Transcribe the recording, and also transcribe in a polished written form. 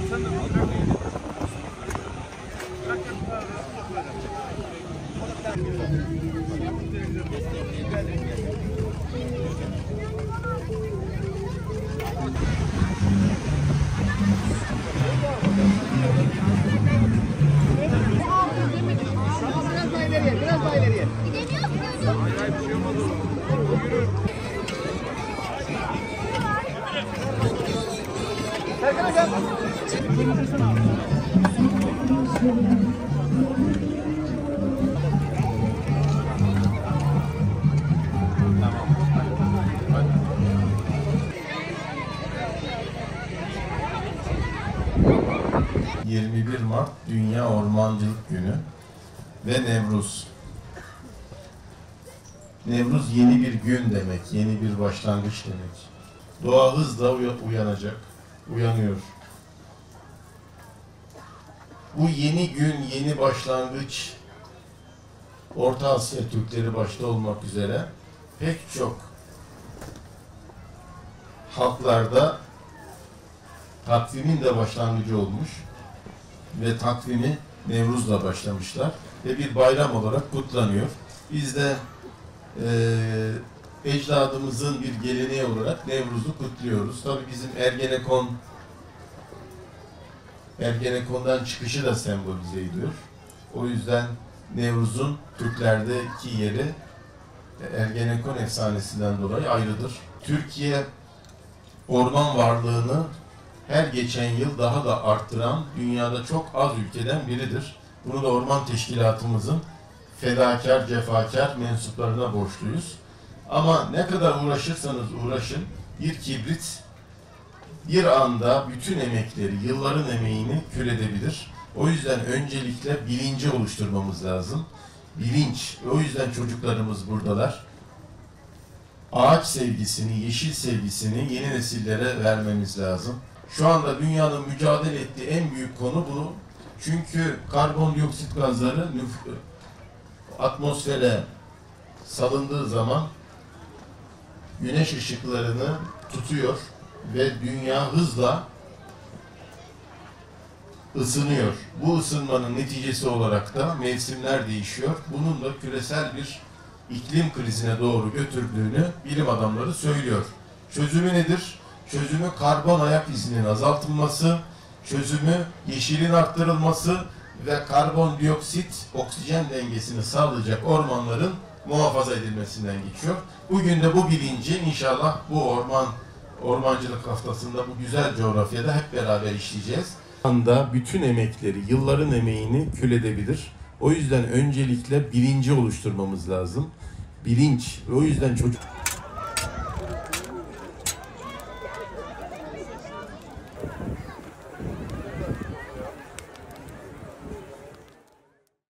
Biraz daha ileriye. Serkan hocam. 21 Mart Dünya Ormancılık Günü ve Nevruz. Nevruz yeni bir gün demek, yeni bir başlangıç demek. Doğa hızla uyanacak, uyanıyor. Bu yeni gün, yeni başlangıç, Orta Asya Türkleri başta olmak üzere pek çok halklarda takvimin de başlangıcı olmuş ve takvimi Nevruz'la başlamışlar ve bir bayram olarak kutlanıyor. Biz de ecdadımızın bir geleneği olarak Nevruz'u kutluyoruz. Tabii bizim Ergenekon'dan çıkışı da sembolize ediyor. O yüzden Nevruz'un Türklerdeki yeri Ergenekon efsanesinden dolayı ayrıdır. Türkiye orman varlığını her geçen yıl daha da arttıran dünyada çok az ülkeden biridir. Bunu da Orman Teşkilatımızın fedakar, cefakar mensuplarına borçluyuz. Ama ne kadar uğraşırsanız uğraşın, bir kibrit bir anda bütün emekleri, yılların emeğini kül edebilir. O yüzden öncelikle bilinci oluşturmamız lazım. Bilinç, o yüzden çocuklarımız buradalar. Ağaç sevgisini, yeşil sevgisini yeni nesillere vermemiz lazım. Şu anda dünyanın mücadele ettiği en büyük konu bu. Çünkü karbondioksit gazları atmosfere salındığı zaman güneş ışıklarını tutuyor ve dünya hızla ısınıyor. Bu ısınmanın neticesi olarak da mevsimler değişiyor. Bunun da küresel bir iklim krizine doğru götürdüğünü bilim adamları söylüyor. Çözümü nedir? Çözümü karbon ayak izinin azaltılması, çözümü yeşilin arttırılması ve karbondioksit oksijen dengesini sağlayacak ormanların muhafaza edilmesinden geçiyor. Bugün de bu bilinci inşallah bu ormancılık haftasında bu güzel coğrafyada hep beraber işleyeceğiz. Anda bütün emekleri, yılların emeğini kül edebilir. O yüzden öncelikle bilinci oluşturmamız lazım. Bilinç. O yüzden çocuk